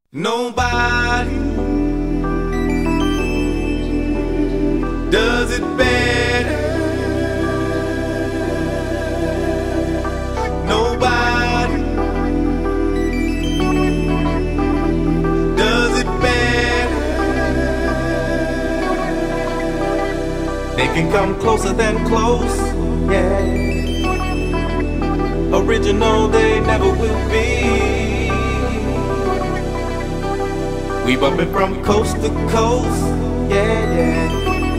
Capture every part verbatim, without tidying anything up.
Nobody does it better. Nobody does it better. They can come closer than close, yeah. Original they never will be. We bumpin' from coast to coast, yeah, yeah.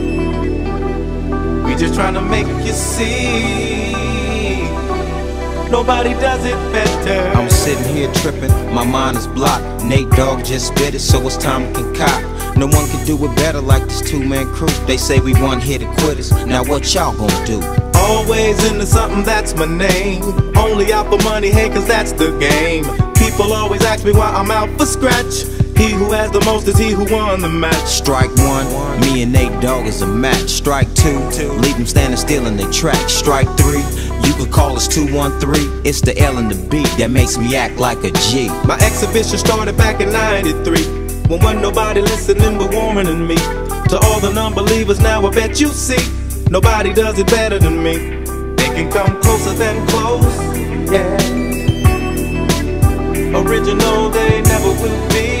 We just tryna make you see nobody does it better. I'm sitting here tripping, my mind is blocked. Nate Dogg just spit it, so it's time to concoct. No one can do it better like this two-man crew. They say we one hit quitters, now what y'all gonna do? Always into something, that's my name. Only out for money, hey, cause that's the game. People always ask me why I'm out for scratch. He who has the most is he who won the match. Strike one, me and Nate Dogg is a match. Strike two, leave them standing still in their track. Strike three, you could call us two one three. It's the L and the B that makes me act like a G. My exhibition started back in ninety-three, when wasn't nobody listening but warmer than me. To all the non-believers now I bet you see nobody does it better than me. They can come closer than close, yeah. Original they never will be.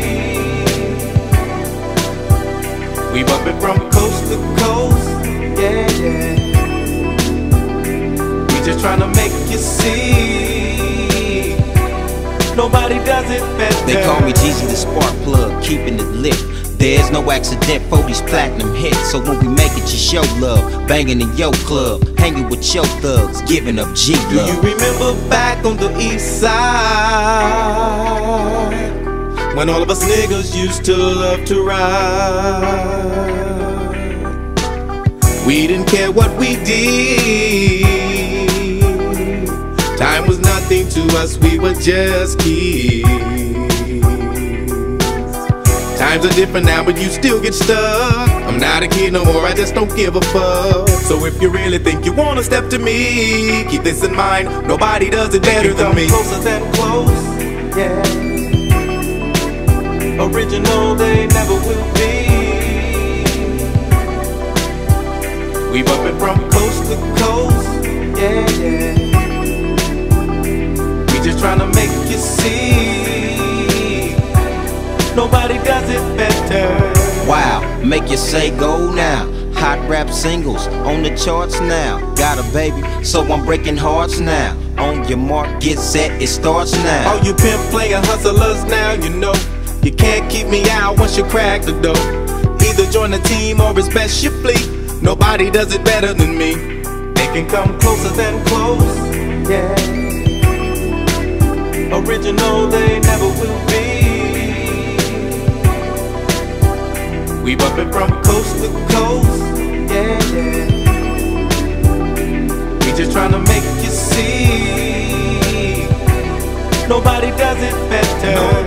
We bumpin' from coast to coast, yeah, yeah. We just tryna make you see nobody does it better. They call me Eazy-E the spark plug, keeping it lit. There's no accident for these platinum hits. So when we make it, you show love. Banging in your club, hanging with your thugs, giving up G love. Do you remember back on the east side, when all of us niggas used to love to ride? We didn't care what we did. Time was nothing to us, we were just kids. Times are different now, but you still get stuck. I'm not a kid no more, I just don't give a fuck. So if you really think you wanna step to me, keep this in mind, nobody does it better than me. Closer than close, yeah. Original they never will be. We bumpin' from coast to coast, yeah, yeah. We just tryna make you see nobody does it better. Wow, make you say go now. Hot rap singles on the charts now. Got a baby, so I'm breaking hearts now. On your mark, get set, it starts now. All you pimp player hustlers now, you know you can't keep me out once you crack the door. Either join the team or it's best you flee. Nobody does it better than me. They can come closer than close, yeah. Original they never will be. We bumpin' from coast to coast, yeah, yeah. We just tryna make you see nobody does it better.